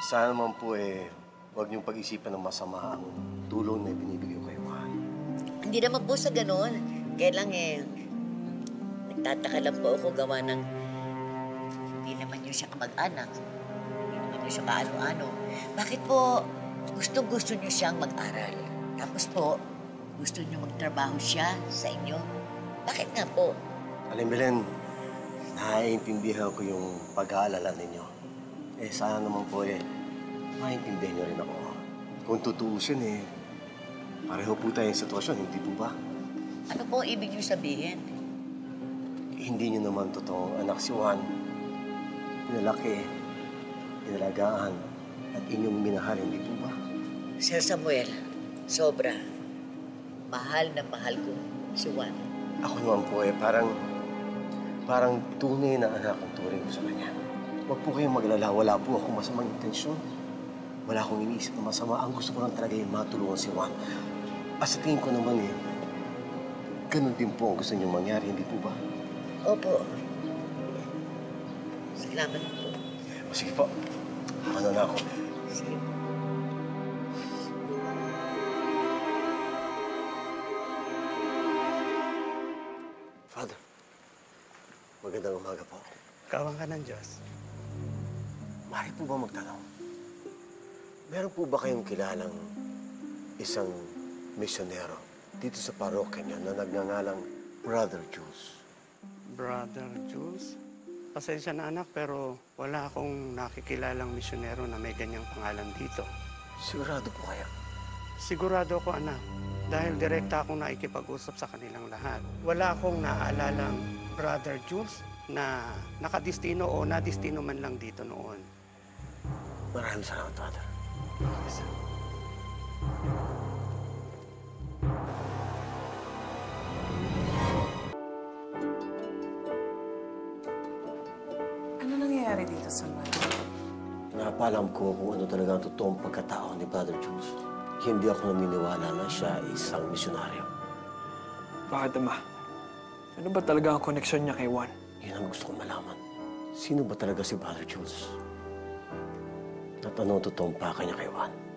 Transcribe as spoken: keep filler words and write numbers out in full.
Sana naman po eh, huwag niyong pag-isipan ng masama ang tulong na binibigay ko kay Juan. Hindi naman po sa gano'n. Kaya lang eh, nagtataka lang po ako gawa ng hindi naman niyo siya kamag-anak. Hindi naman niyo siya kaano-ano. Bakit po gustong-gusto niyo siyang mag-aral? Tapos po, gusto niyo magtrabaho siya sa inyo? Bakit nga po? Aling Belen, naiintindihan ko yung pag-aalala ninyo. Eh, sana naman po eh, maintindihan niyo rin ako. Kung tutuusin eh, pareho po tayong sitwasyon, hindi po ba? Ano po ang ibig niyo sabihin? Hindi niyo naman totoong anak si Juan. Pinalaki, inalagaan, at inyong minahal, hindi po ba? Sir Samuel, sobra. Mahal na mahal ko si Juan. Ako naman po eh, parang, parang tunay na anak ang turing ko sa kanya. Huwag po kayong maglala, wala po akong masamang intensyon. Wala akong iniisip na masama. Ang gusto ko lang talaga yung matulungan si Juan. At sa tingin ko naman eh, ganun din po ang gusto niyong mangyari, hindi po ba? Opo. Salamat po. O sige po, ano na ako. Sige po. Father, magandang umaga po. Kawan ka ng Diyos. Maaari po ba magtanong? Meron po ba kayong kilalang isang misyonero dito sa parokya niya na nagngangalang Brother Jules? Brother Jules? Pasensya na anak, pero wala akong nakikilalang misyonero na may ganyang pangalan dito. Sigurado po kaya? Sigurado ako anak, dahil direkta akong nakikipag-usap sa kanilang lahat. Wala akong naalalang Brother Jules na nakadistino o nadistino man lang dito noon. Maraming salamat, Father. Yes, sir. Ano nangyayari dito, Samuel? Napalam ko kung ano talaga ang totoong pagkatao ni Brother Jules. Hindi ako naniniwala na siya ay isang misyonaryo. Bakit, Ama? Ano ba talaga ang koneksyon niya kay Juan? Yan ang gusto kong malaman. Sino ba talaga si Brother Jules? At ano ang totoong paka niya kay Juan?